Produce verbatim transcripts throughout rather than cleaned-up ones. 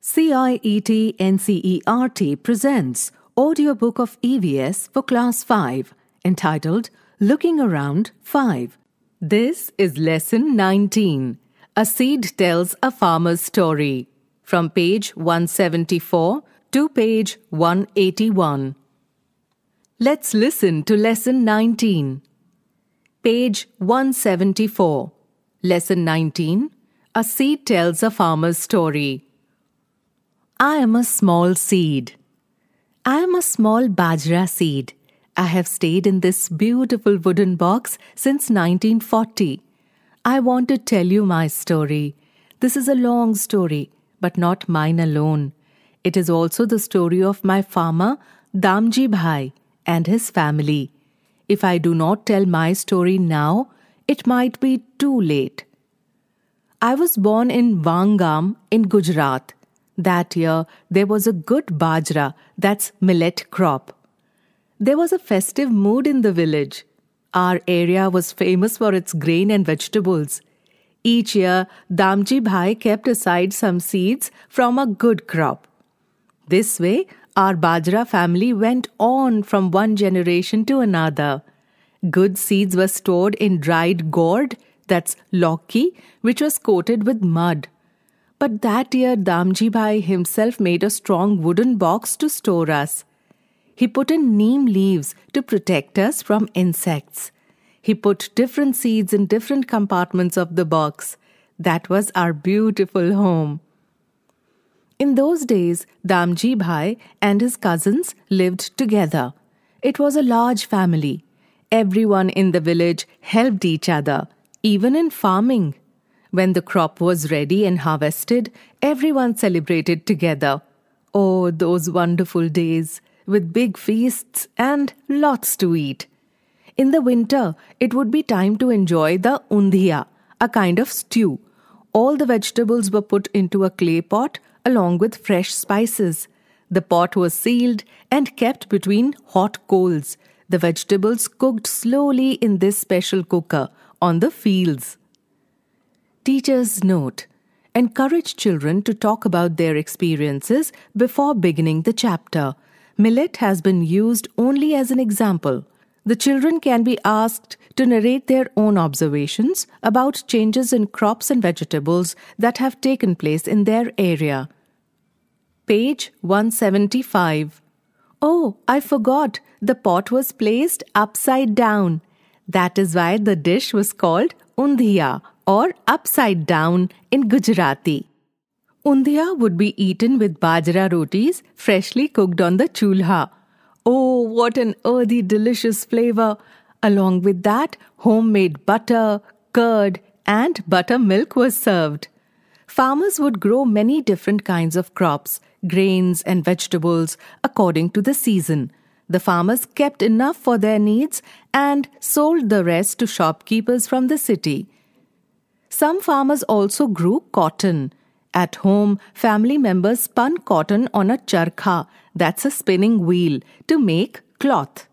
C I E T N C E R T presents Audiobook of E V S for Class five, entitled Looking Around five. This is Lesson nineteen. A Seed Tells a Farmer's Story, from page one seventy-four to page one eighty-one. Let's listen to Lesson nineteen. Page one seventy-four. Lesson nineteen. A Seed Tells a Farmer's Story. I am a small seed. I am a small bajra seed. I have stayed in this beautiful wooden box since nineteen forty. I want to tell you my story. This is a long story, but not mine alone. It is also the story of my farmer, Damji Bhai, and his family. If I do not tell my story now, it might be too late. I was born in Wangam in Gujarat. That year, there was a good bajra, that's millet crop. There was a festive mood in the village. Our area was famous for its grain and vegetables. Each year, Damji Bhai kept aside some seeds from a good crop. This way, our bajra family went on from one generation to another. Good seeds were stored in dried gourd, that's lokki, which was coated with mud. But that year, Damji Bhai himself made a strong wooden box to store us. He put in neem leaves to protect us from insects. He put different seeds in different compartments of the box. That was our beautiful home. In those days, Damji Bhai and his cousins lived together. It was a large family. Everyone in the village helped each other, even in farming. When the crop was ready and harvested, everyone celebrated together. Oh, those wonderful days, with big feasts and lots to eat. In the winter, it would be time to enjoy the undhiya, a kind of stew. All the vegetables were put into a clay pot along with fresh spices. The pot was sealed and kept between hot coals. The vegetables cooked slowly in this special cooker on the fields. Teachers note: encourage children to talk about their experiences before beginning the chapter. Millet has been used only as an example. The children can be asked to narrate their own observations about changes in crops and vegetables that have taken place in their area. Page one seventy-five. Oh, I forgot. The pot was placed upside down. That is why the dish was called undhiya, or upside down in Gujarati. Undhiya would be eaten with bajra rotis freshly cooked on the chulha. Oh, what an earthy, delicious flavor! Along with that, homemade butter, curd, and buttermilk was served. Farmers would grow many different kinds of crops, grains and vegetables according to the season. The farmers kept enough for their needs and sold the rest to shopkeepers from the city. Some farmers also grew cotton. At home, family members spun cotton on a charkha, that's a spinning wheel, to make cloth.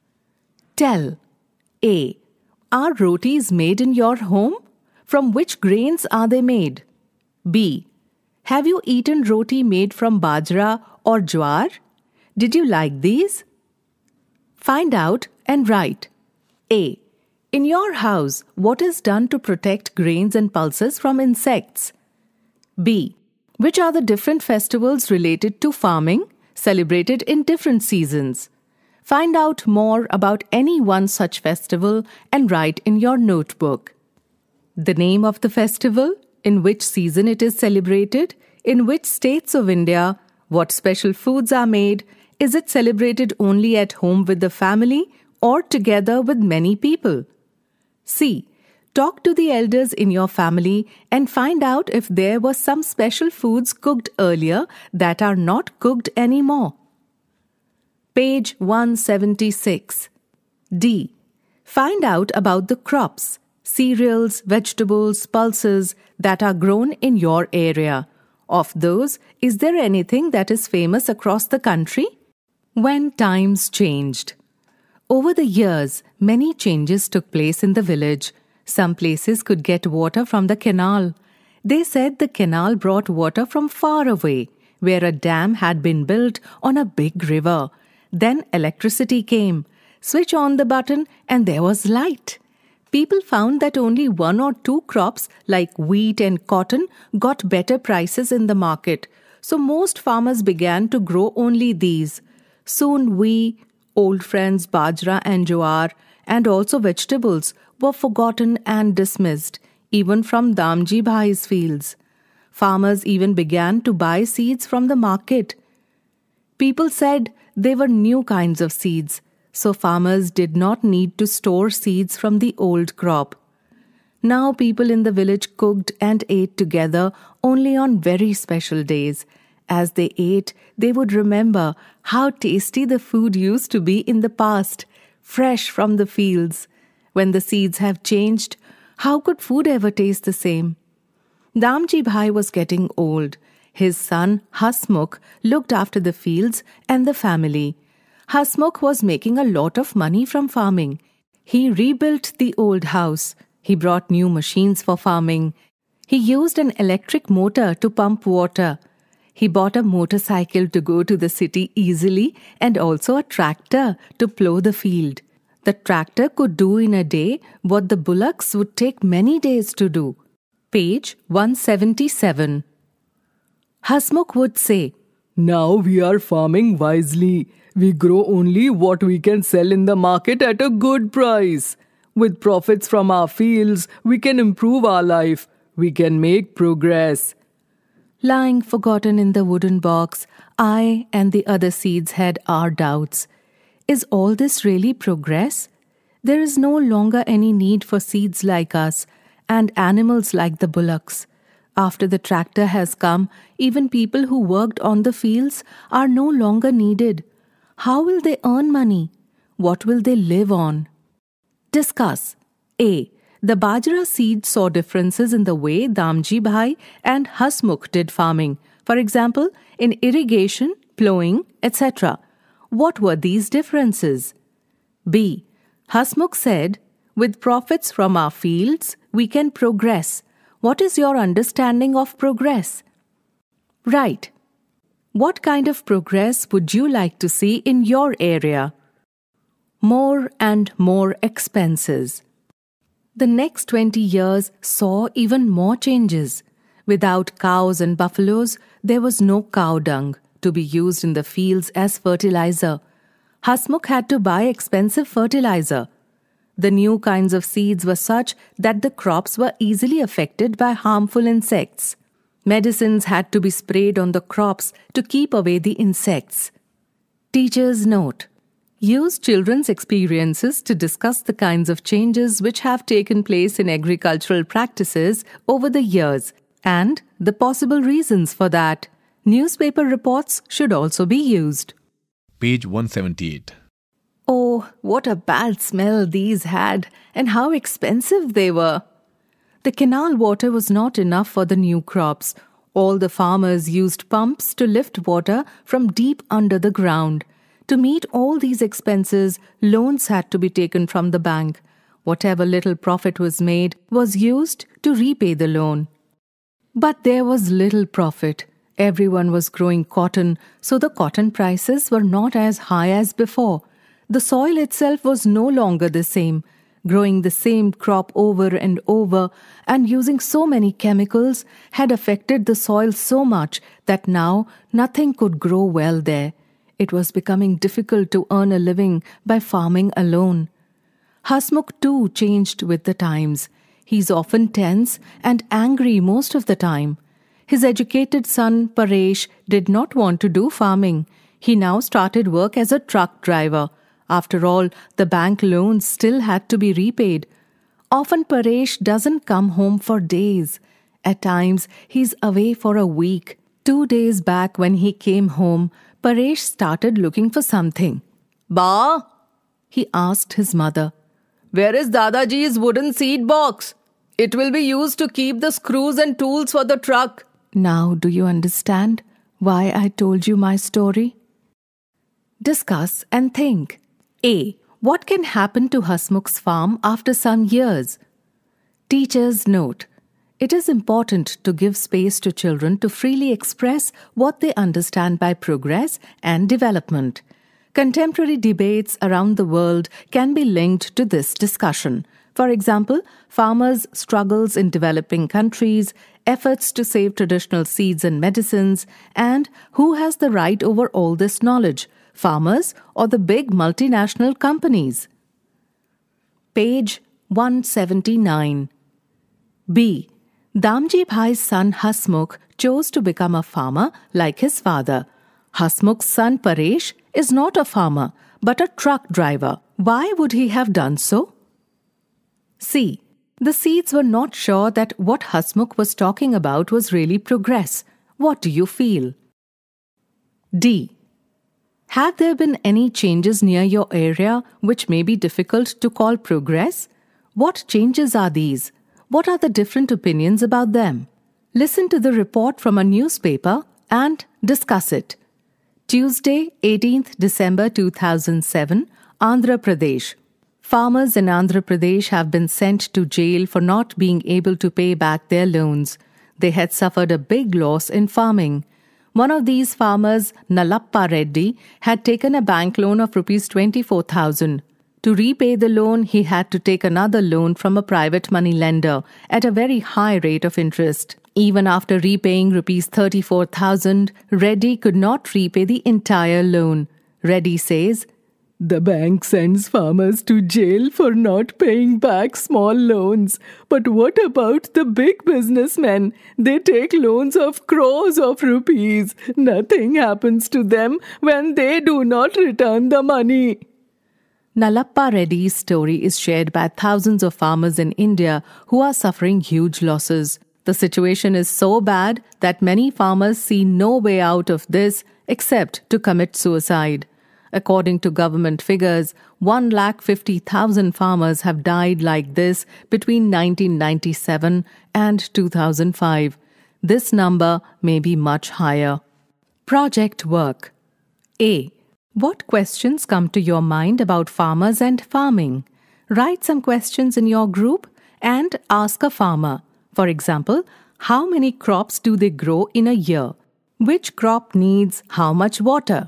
Tell. A. Are rotis made in your home? From which grains are they made? B. Have you eaten roti made from bajra or jowar? Did you like these? Find out and write. A. In your house, what is done to protect grains and pulses from insects? B. Which are the different festivals related to farming, celebrated in different seasons? Find out more about any one such festival and write in your notebook. The name of the festival, in which season it is celebrated, in which states of India, what special foods are made, is it celebrated only at home with the family or together with many people? C. Talk to the elders in your family and find out if there were some special foods cooked earlier that are not cooked anymore. Page one seventy-six. D. Find out about the crops, cereals, vegetables, pulses that are grown in your area. Of those, is there anything that is famous across the country? When times changed. Over the years, many changes took place in the village. Some places could get water from the canal. They said the canal brought water from far away. where a dam had been built on a big river. Then electricity came. Switch on the button and there was light. People found that only one or two crops like wheat and cotton got better prices in the market. So most farmers began to grow only these. Soon we, old friends bajra and jowar, and also vegetables were forgotten and dismissed, even from Damji Bhai's fields. Farmers even began to buy seeds from the market. People said they were new kinds of seeds, so farmers did not need to store seeds from the old crop. Now people in the village cooked and ate together only on very special days. As they ate, they would remember how tasty the food used to be in the past, fresh from the fields. When the seeds have changed, how could food ever taste the same? Damji Bhai was getting old. His son, Hasmukh, looked after the fields and the family. Hasmukh was making a lot of money from farming. He rebuilt the old house. He brought new machines for farming. He used an electric motor to pump water. He bought a motorcycle to go to the city easily and also a tractor to plough the field. The tractor could do in a day what the bullocks would take many days to do. Page one seventy-seven. Hasmukh would say, "Now we are farming wisely. We grow only what we can sell in the market at a good price. With profits from our fields, we can improve our life. We can make progress." Lying forgotten in the wooden box, I and the other seeds had our doubts. Is all this really progress? There is no longer any need for seeds like us and animals like the bullocks. After the tractor has come, even people who worked on the fields are no longer needed. How will they earn money? What will they live on? Discuss. A. The bajra seed saw differences in the way Damji Bhai and Hasmukh did farming. For example, in irrigation, ploughing, et cetera. What were these differences? B. Hasmukh said, "With profits from our fields, we can progress." What is your understanding of progress? Right. What kind of progress would you like to see in your area? More and more expenses. The next twenty years saw even more changes. Without cows and buffaloes, there was no cow dung to be used in the fields as fertilizer. Hasmukh had to buy expensive fertilizer. The new kinds of seeds were such that the crops were easily affected by harmful insects. Medicines had to be sprayed on the crops to keep away the insects. Teacher's note: use children's experiences to discuss the kinds of changes which have taken place in agricultural practices over the years and the possible reasons for that. Newspaper reports should also be used. Page one seventy-eight. Oh, what a bad smell these had, and how expensive they were. The canal water was not enough for the new crops. All the farmers used pumps to lift water from deep under the ground. To meet all these expenses, loans had to be taken from the bank. Whatever little profit was made was used to repay the loan. But there was little profit. Everyone was growing cotton, so the cotton prices were not as high as before. The soil itself was no longer the same. Growing the same crop over and over and using so many chemicals had affected the soil so much that now nothing could grow well there. It was becoming difficult to earn a living by farming alone. Hasmukh too changed with the times. He's often tense and angry most of the time. His educated son Paresh did not want to do farming. He now started work as a truck driver. After all, the bank loans still had to be repaid. Often Paresh doesn't come home for days. At times, he's away for a week. Two days back when he came home, Paresh started looking for something. "Ba?" he asked his mother. "Where is Dadaji's wooden seed box? It will be used to keep the screws and tools for the truck." Now do you understand why I told you my story? Discuss and think. A. What can happen to Hasmukh's farm after some years? Teacher's note: It is important to give space to children to freely express what they understand by progress and development. Contemporary debates around the world can be linked to this discussion. For example, farmers' struggles in developing countries, efforts to save traditional seeds and medicines, and who has the right over all this knowledge, farmers or the big multinational companies? Page one seventy-nine. B. Damji Bhai's son Hasmukh chose to become a farmer like his father. Hasmukh's son Paresh is not a farmer but a truck driver. Why would he have done so? C. The Seeds were not sure that what Hasmukh was talking about was really progress. What do you feel? D. Have there been any changes near your area which may be difficult to call progress? What changes are these? What are the different opinions about them? Listen to the report from a newspaper and discuss it. Tuesday, eighteenth December two thousand seven, Andhra Pradesh. Farmers in Andhra Pradesh have been sent to jail for not being able to pay back their loans. They had suffered a big loss in farming. One of these farmers, Nalappa Reddy, had taken a bank loan of rupees twenty-four thousand. To repay the loan, he had to take another loan from a private money lender at a very high rate of interest. Even after repaying rupees thirty-four thousand, Reddy could not repay the entire loan. Reddy says, "The bank sends farmers to jail for not paying back small loans. But what about the big businessmen? They take loans of crores of rupees. Nothing happens to them when they do not return the money." Nalappa Reddy's story is shared by thousands of farmers in India who are suffering huge losses. The situation is so bad that many farmers see no way out of this except to commit suicide. According to government figures, one lakh fifty thousand farmers have died like this between nineteen ninety-seven and two thousand five. This number may be much higher. Project work. A. What questions come to your mind about farmers and farming? Write some questions in your group and ask a farmer. For example, how many crops do they grow in a year? Which crop needs how much water?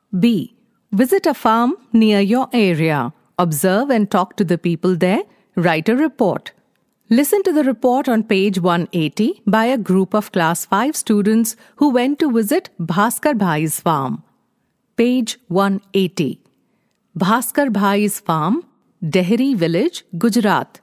B. Visit a farm near your area. Observe and talk to the people there. Write a report. Listen to the report on page one eighty by a group of class five students who went to visit Bhaskar Bhai's farm. Page one eighty. Bhaskar Bhai's farm, Dehri village, Gujarat.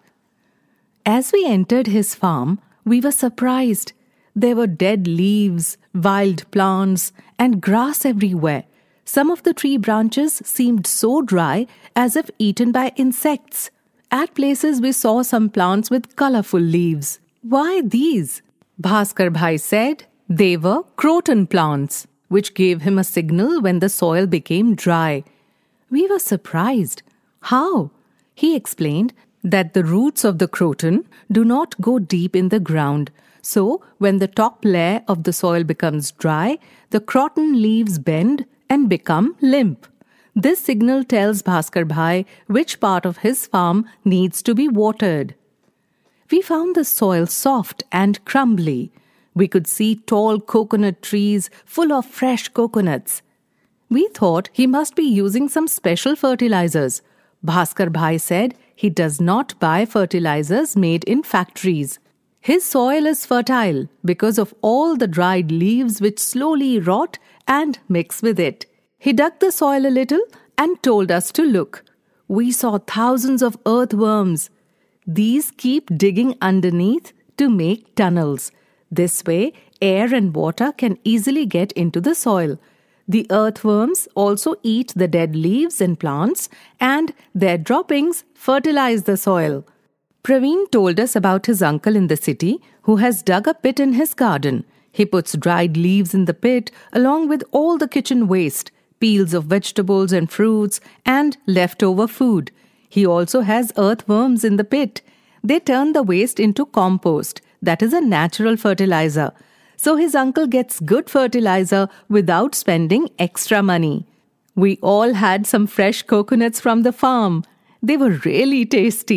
As we entered his farm, we were surprised. There were dead leaves, wild plants, and grass everywhere. Some of the tree branches seemed so dry as if eaten by insects. At places we saw some plants with colorful leaves. Why these? Bhaskar Bhai said they were croton plants, which gave him a signal when the soil became dry. We were surprised. How? He explained that the roots of the croton do not go deep in the ground. So, when the top layer of the soil becomes dry, the croton leaves bend and become limp. This signal tells Bhaskar Bhai which part of his farm needs to be watered. We found the soil soft and crumbly. We could see tall coconut trees full of fresh coconuts. We thought he must be using some special fertilizers. Bhaskar Bhai said he does not buy fertilizers made in factories. His soil is fertile because of all the dried leaves which slowly rot and mix with it. He dug the soil a little and told us to look. We saw thousands of earthworms. These keep digging underneath to make tunnels. This way, air and water can easily get into the soil. The earthworms also eat the dead leaves and plants, and their droppings fertilize the soil. Praveen told us about his uncle in the city who has dug a pit in his garden. He puts dried leaves in the pit along with all the kitchen waste, peels of vegetables and fruits, and leftover food. He also has earthworms in the pit. They turn the waste into compost. That is a natural fertilizer. So his uncle gets good fertilizer without spending extra money. We all had some fresh coconuts from the farm. They were really tasty.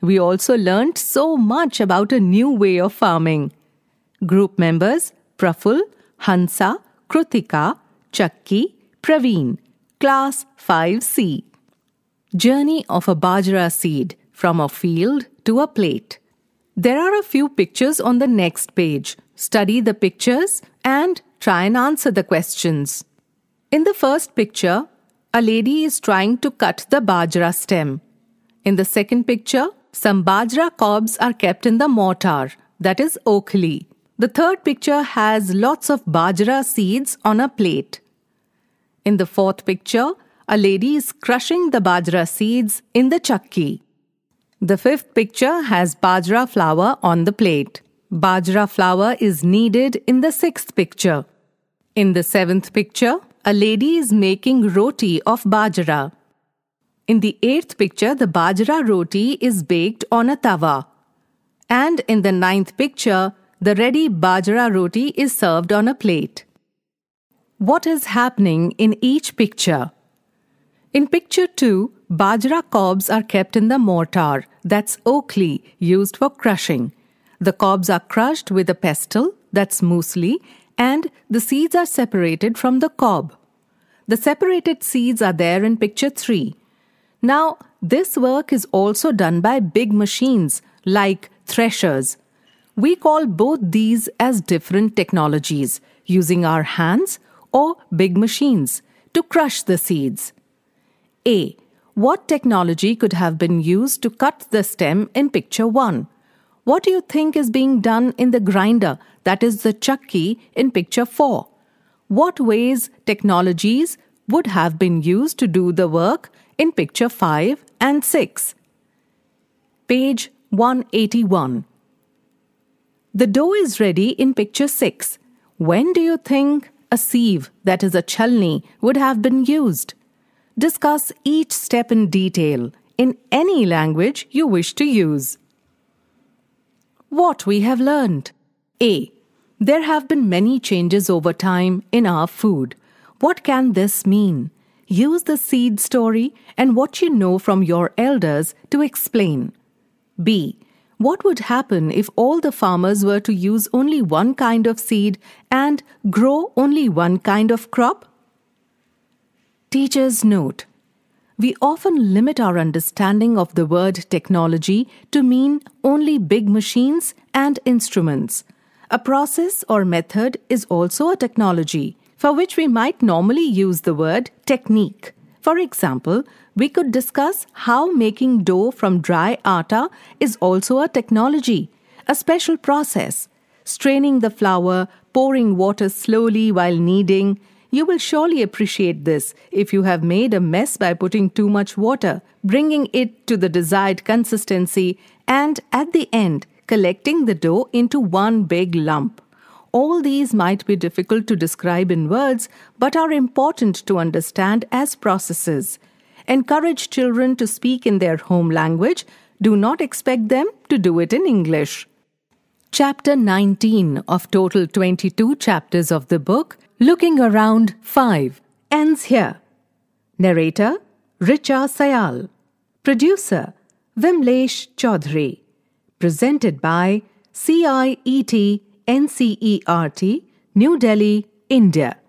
we also learnt so much about a new way of farming. Group members Praful, Hansa, Krutika, Chakki, Praveen, Class five C. Journey of a bajra seed from a field to a plate. There are a few pictures on the next page. Study the pictures and try and answer the questions. In the first picture, a lady is trying to cut the bajra stem. In the second picture, some bajra cobs are kept in the mortar, that is okhli. The third picture has lots of bajra seeds on a plate. In the fourth picture, a lady is crushing the bajra seeds in the chakki. The fifth picture has bajra flour on the plate. Bajra flour is needed in the sixth picture. In the seventh picture, a lady is making roti of bajra. In the eighth picture, the bajra roti is baked on a tawa. And in the ninth picture, the ready bajra roti is served on a plate. What is happening in each picture? In picture two, bajra cobs are kept in the mortar, that's okhli, used for crushing. The cobs are crushed with a pestle, that's muesli, and the seeds are separated from the cob. The separated seeds are there in picture three. Now, this work is also done by big machines like threshers. We call both these as different technologies, using our hands or big machines to crush the seeds. A. What technology could have been used to cut the stem in picture one? What do you think is being done in the grinder, that is the chakki, in picture four? What ways, technologies would have been used to do the work in picture five and six? Page one eighty-one. The dough is ready in picture six. When do you think a sieve, that is a chalni, would have been used? Discuss each step in detail in any language you wish to use. What we have learned. A. There have been many changes over time in our food. What can this mean? Use the seed story and what you know from your elders to explain. B. What would happen if all the farmers were to use only one kind of seed and grow only one kind of crop? Teacher's note. We often limit our understanding of the word technology to mean only big machines and instruments. A process or method is also a technology, for which we might normally use the word technique. For example, we could discuss how making dough from dry atta is also a technology, a special process. Straining the flour, pouring water slowly while kneading. You will surely appreciate this if you have made a mess by putting too much water, bringing it to the desired consistency, and at the end, collecting the dough into one big lump. All these might be difficult to describe in words, but are important to understand as processes. Encourage children to speak in their home language. Do not expect them to do it in English. Chapter nineteen of total twenty-two chapters of the book, Looking Around five, ends here. Narrator, Richa Sayal. Producer, Vimlesh Chaudhary. Presented by C I E T N C E R T, New Delhi, India.